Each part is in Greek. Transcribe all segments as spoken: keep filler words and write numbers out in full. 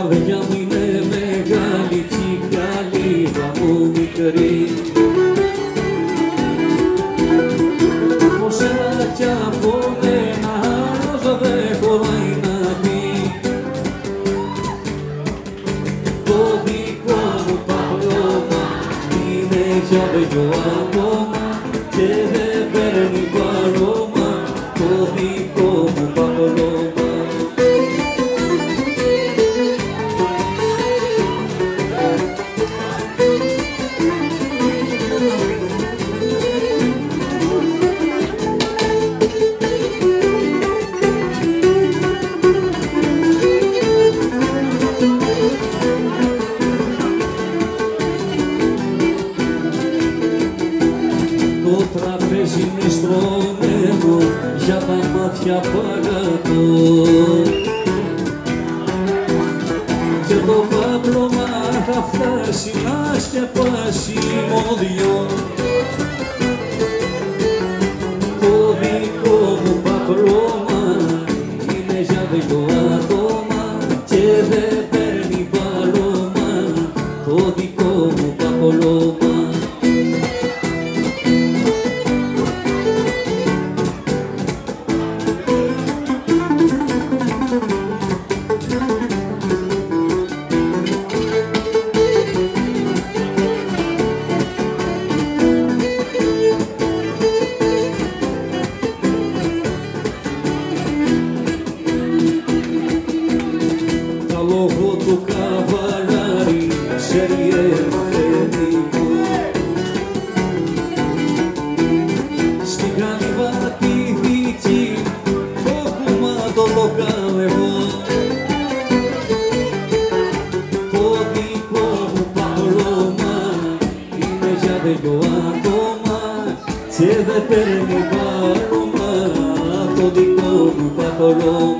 καρδιά μου είναι μεγάλη κι η καλύβα μου μικρή. Πως ένα κι από ένα άλλος δεν χωράει να πει. Το δικό μου παπλώμα είναι για δυο άτομα και δεν παίρνει παρόμα το δικό μου παπλώμα. Το τραπέζι είναι στρωμένο για τα μάτια παγατό και το πάπλωμα θα φτάσει να σκεπάσει μόνο δυο. Το δικό μου παπλώμα είναι για δυο άτομα και δεν παίρνει παλώμα το δικό μου παπλώμα. Λόγω του καβαλάρι ξέρει εμφανικό στην καλύβα τη δική το κουμάτο το κάλευο. Το δικό μου παπλώμα είναι για δυο άτομα και δεν παίρνει παρόμα το δικό μου παπλώμα.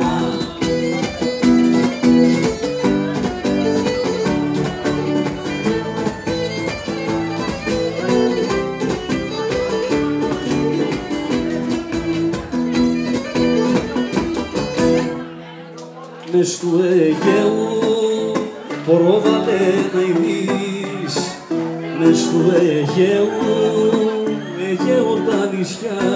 Μες του Αιγαίου πρόβαλε να ειδείς, μες του Αιγαίου, Αιγαίου τα νησιά.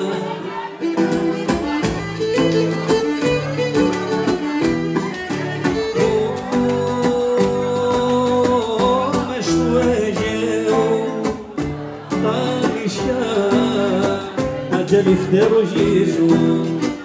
Μες του Αιγαίου τα νησιά αγγέλοι φτερουγίζουν.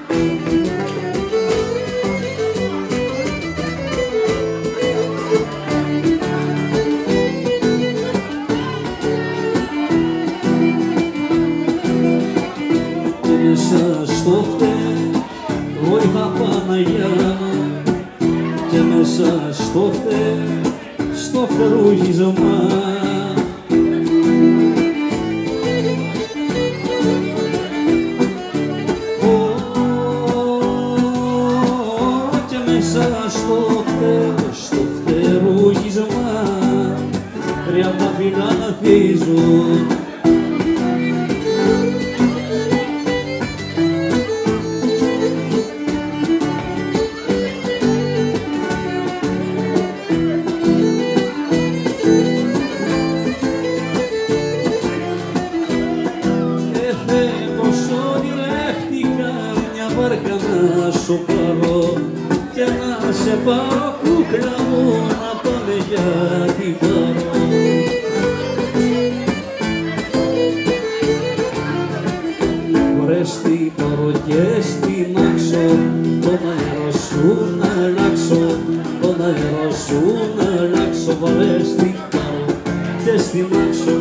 Μέσα στο φτερό είχα Παναγιά μου και μέσα στο φτερό, στο φτερούγισμα και μέσα στο φτερό, στο φτερούγισμα τρία τα φύλλα να φύζουν. Να σου πάρω και να σε πάρω κούκλα μου να πάμε για την Πάρο. Βρες την πάρω και στην άξο τον αέρα σου να αλλάξω, τον αέρα σου να αλλάξω. Βρες την πάρω και στην άξο.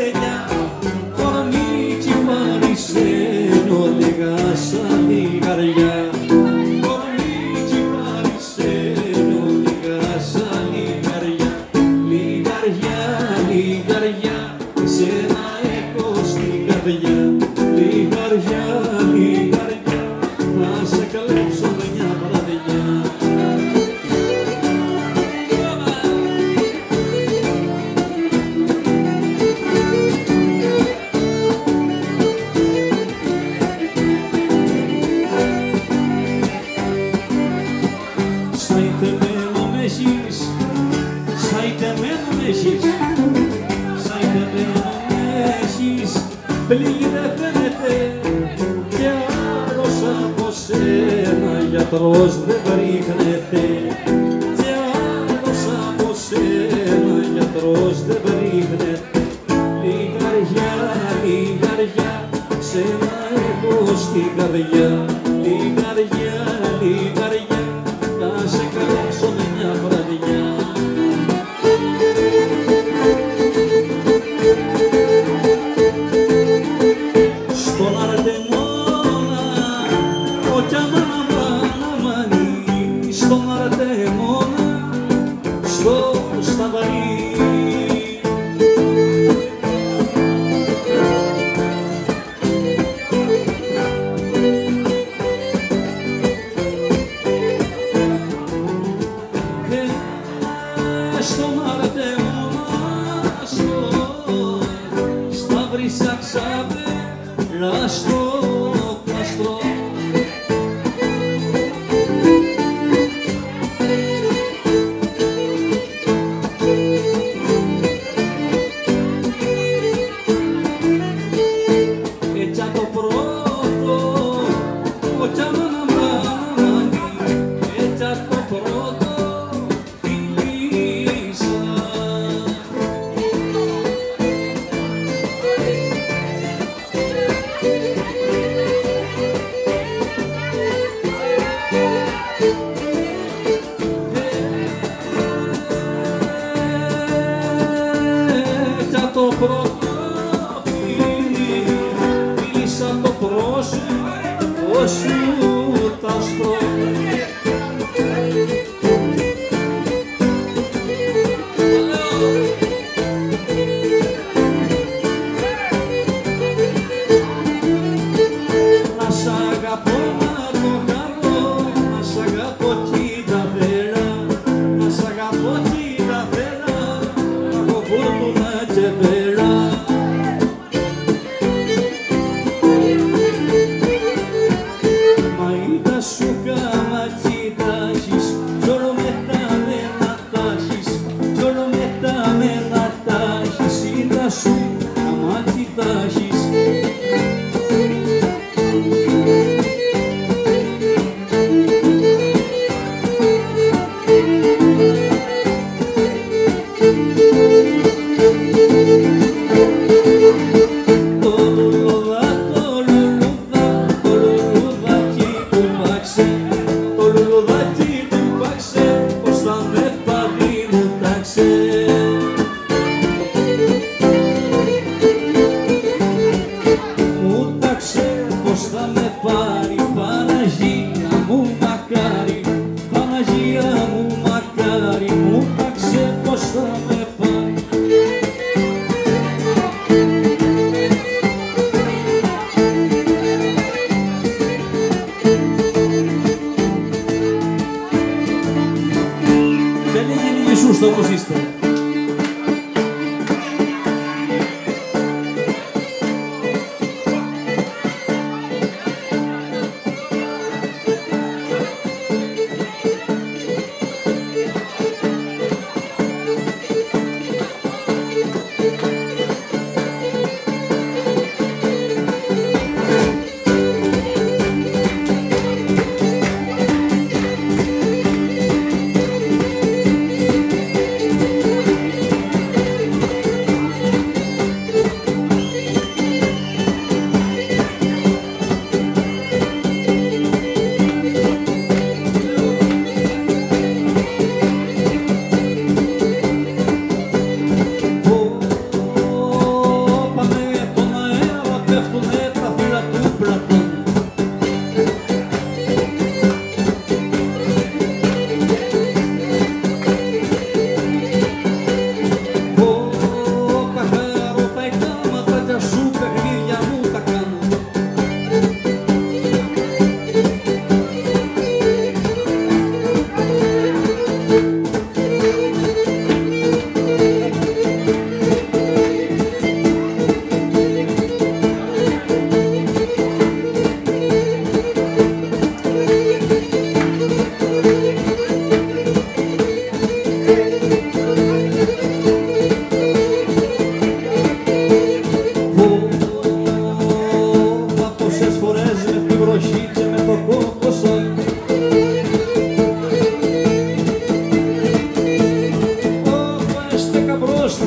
Σαν τη καρδιά πληγή δεν φαίνεται κι άλλος από σένα γιατρός δεν βρίχνεται κι άλλος από σένα γιατρός δεν βρίχνεται. Λιγαριά, λιγαριά, σένα έχω στην καρδιά. Λιγαριά, λιγαριά, να σε καλύψω μια βραδιά. Στον Αρτεμόνα, ο κι αμαναμαναμανί, στον Αρτεμόνα, στο σταβαρί. Στον Αρτεμόνα, στο σταυρίσα ξαπεραστό πλαστό. Έτσι το πρώτο, ο κι αμαναμαναμανί, έτσι το πρώτο το πρώτο φίλησα το πρόσωπο σου τ' αστρό. Να σ' αγαπώ να το χαρώ, να σ' αγαπώ κι τα βέρα, να σ' αγαπώ κι τα βέρα, να έχω φούρτουνα και πέρα. Μα είδα σου κάμα κοίτα έχεις, κι όλο μετά με να τα έχεις, κι όλο μετά με να τα έχεις, είδα σου κάμα κοίτα έχεις. Πώς θα με πάρει Παναγία μου μακάρι, Παναγία μου μακάρι, μου τάξε πώς θα με πάρει.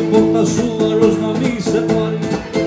την πόρτα σου, άλλος να μη σε πάρει.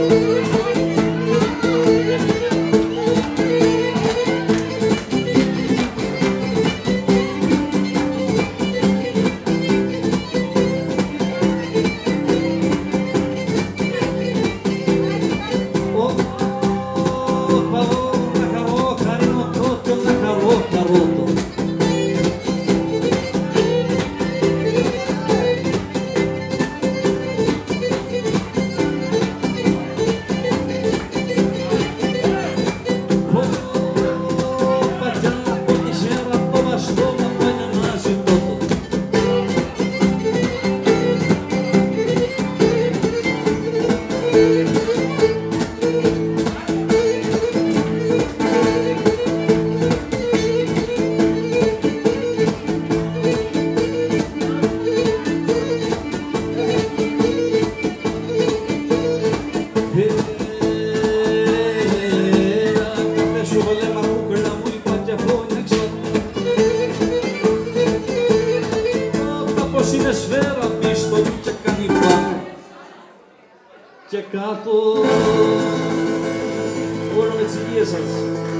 Είναι σφαίρα πίστολη και κάνει πάνω και κάτω όλο με τις υγείες σας.